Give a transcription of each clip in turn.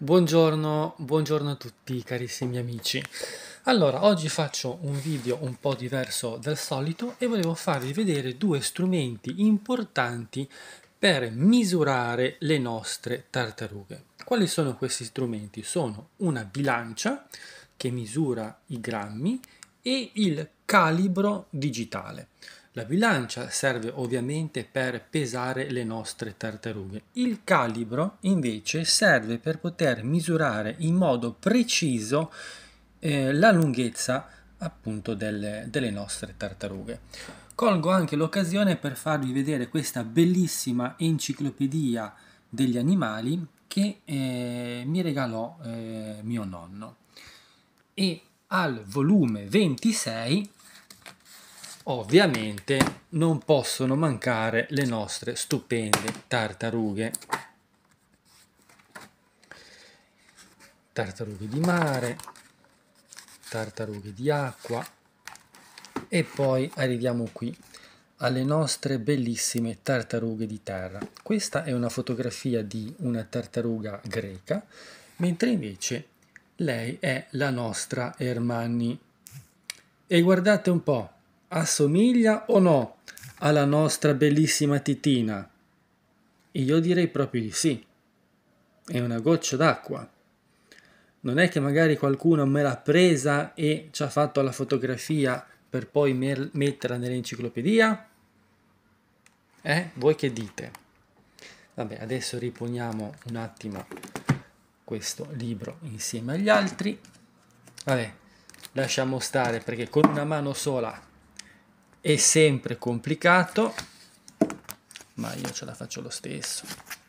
Buongiorno a tutti carissimi amici. Allora, oggi faccio un video un po' diverso dal solito e volevo farvi vedere due strumenti importanti per misurare le nostre tartarughe. Quali sono questi strumenti? Sono una bilancia che misura i grammi e il calibro digitale. La bilancia serve ovviamente per pesare le nostre tartarughe. Il calibro invece serve per poter misurare in modo preciso la lunghezza appunto delle nostre tartarughe. Colgo anche l'occasione per farvi vedere questa bellissima enciclopedia degli animali che mi regalò mio nonno. E al volume 26 ovviamente non possono mancare le nostre stupende tartarughe. Tartarughe di mare, tartarughe di acqua e poi arriviamo qui alle nostre bellissime tartarughe di terra. Questa è una fotografia di una tartaruga greca, mentre invece lei è la nostra Ermanni. E guardate un po', assomiglia o no alla nostra bellissima Titina? Io direi proprio di sì. È una goccia d'acqua. Non è che magari qualcuno me l'ha presa e ci ha fatto la fotografia per poi metterla nell'enciclopedia? Voi che dite? Vabbè, adesso riponiamo un attimo questo libro insieme agli altri. Vabbè, lasciamo stare perché con una mano sola è sempre complicato, ma io ce la faccio lo stesso.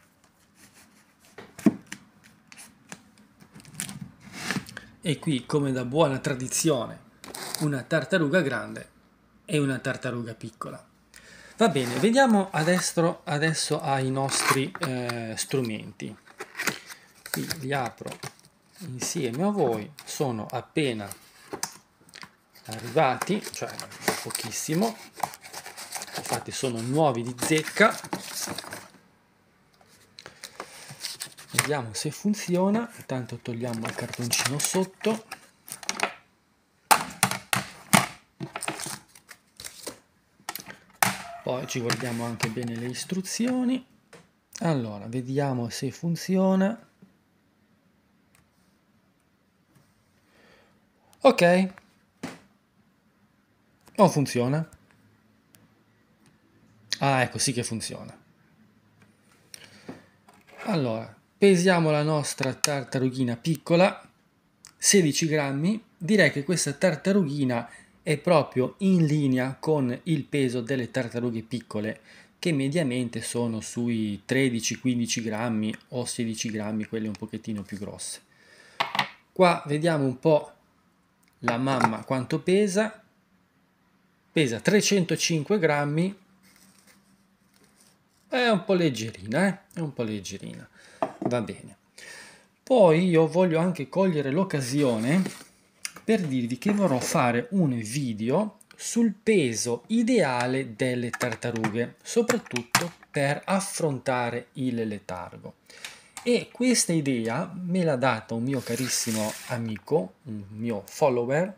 E qui, come da buona tradizione, una tartaruga grande e una tartaruga piccola. Va bene, vediamo adesso ai nostri strumenti. Qui li apro insieme a voi, sono appena arrivati, cioè pochissimo, infatti sono nuovi di zecca. Vediamo se funziona. Intanto togliamo il cartoncino sotto. Poi ci guardiamo anche bene le istruzioni. Allora, vediamo se funziona. Ok. Non funziona. Ah, ecco, sì che funziona. Allora, pesiamo la nostra tartarughina piccola, 16 grammi. Direi che questa tartarughina è proprio in linea con il peso delle tartarughe piccole, che mediamente sono sui 13-15 grammi o 16 grammi, quelle un pochettino più grosse. Qua vediamo un po' la mamma quanto pesa. Pesa 305 grammi. È un po' leggerina, È un po' leggerina. Va bene. Poi io voglio anche cogliere l'occasione per dirvi che vorrò fare un video sul peso ideale delle tartarughe, soprattutto per affrontare il letargo. E questa idea me l'ha data un mio carissimo amico, un mio follower,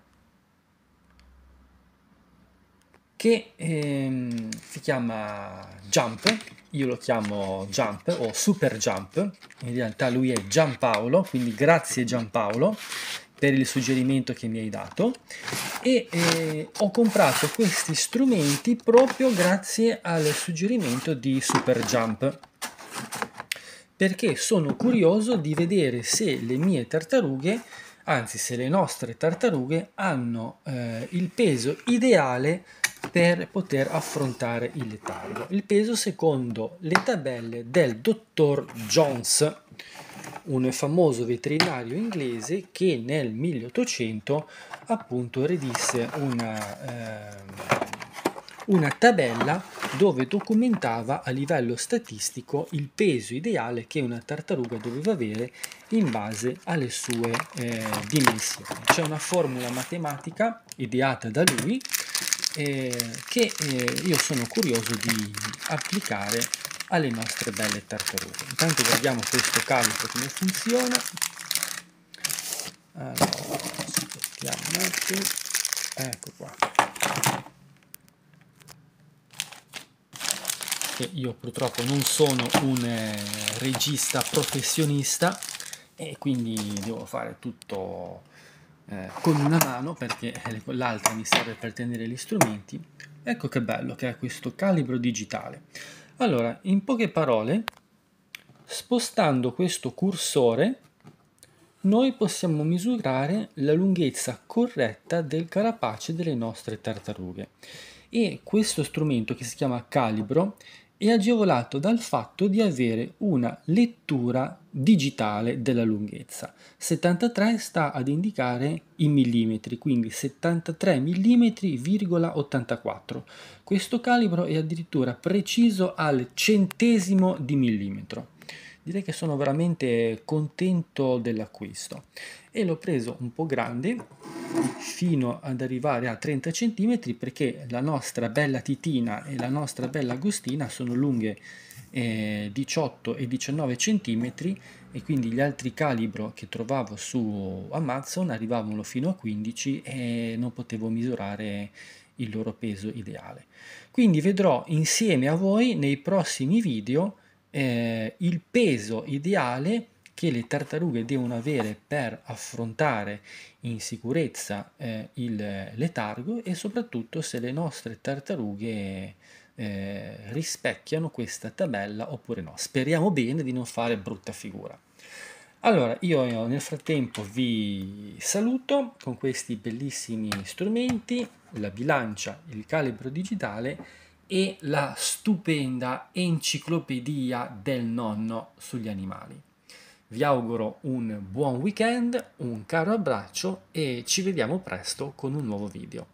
che si chiama Jump. Io lo chiamo Jump o Super Jump, in realtà lui è Giampaolo, quindi grazie Giampaolo per il suggerimento che mi hai dato. E ho comprato questi strumenti proprio grazie al suggerimento di Super Jump, perché sono curioso di vedere se le mie tartarughe, anzi se le nostre tartarughe hanno il peso ideale per poter affrontare il letargo. Il peso secondo le tabelle del dottor Jones, un famoso veterinario inglese che nel 1800 appunto redisse una tabella dove documentava a livello statistico il peso ideale che una tartaruga doveva avere in base alle sue dimensioni. C'è una formula matematica ideata da lui che io sono curioso di applicare alle nostre belle tartarughe. Intanto guardiamo questo calibro come funziona. Allora, aspettiamo un attimo, ecco qua. Che io purtroppo non sono un regista professionista e quindi devo fare tutto con una mano perché l'altra mi serve per tenere gli strumenti. Ecco che bello che è questo calibro digitale. Allora, in poche parole, spostando questo cursore, noi possiamo misurare la lunghezza corretta del carapace delle nostre tartarughe. E questo strumento, che si chiama calibro, è agevolato dal fatto di avere una lettura digitale della lunghezza. 73 sta ad indicare i millimetri, quindi 73 mm,84. Questo calibro è addirittura preciso al centesimo di millimetro. Direi che sono veramente contento dell'acquisto e l'ho preso un po' grande fino ad arrivare a 30 cm perché la nostra bella Titina e la nostra bella Agostina sono lunghe 18 e 19 cm e quindi gli altri calibro che trovavo su Amazon arrivavano fino a 15 e non potevo misurare il loro peso ideale. Quindi vedrò insieme a voi nei prossimi video il peso ideale che le tartarughe devono avere per affrontare in sicurezza il letargo e soprattutto se le nostre tartarughe rispecchiano questa tabella oppure no. Speriamo bene di non fare brutta figura. Allora, io nel frattempo vi saluto con questi bellissimi strumenti, la bilancia, il calibro digitale e la stupenda enciclopedia del nonno sugli animali. Vi auguro un buon weekend, un caro abbraccio e ci vediamo presto con un nuovo video.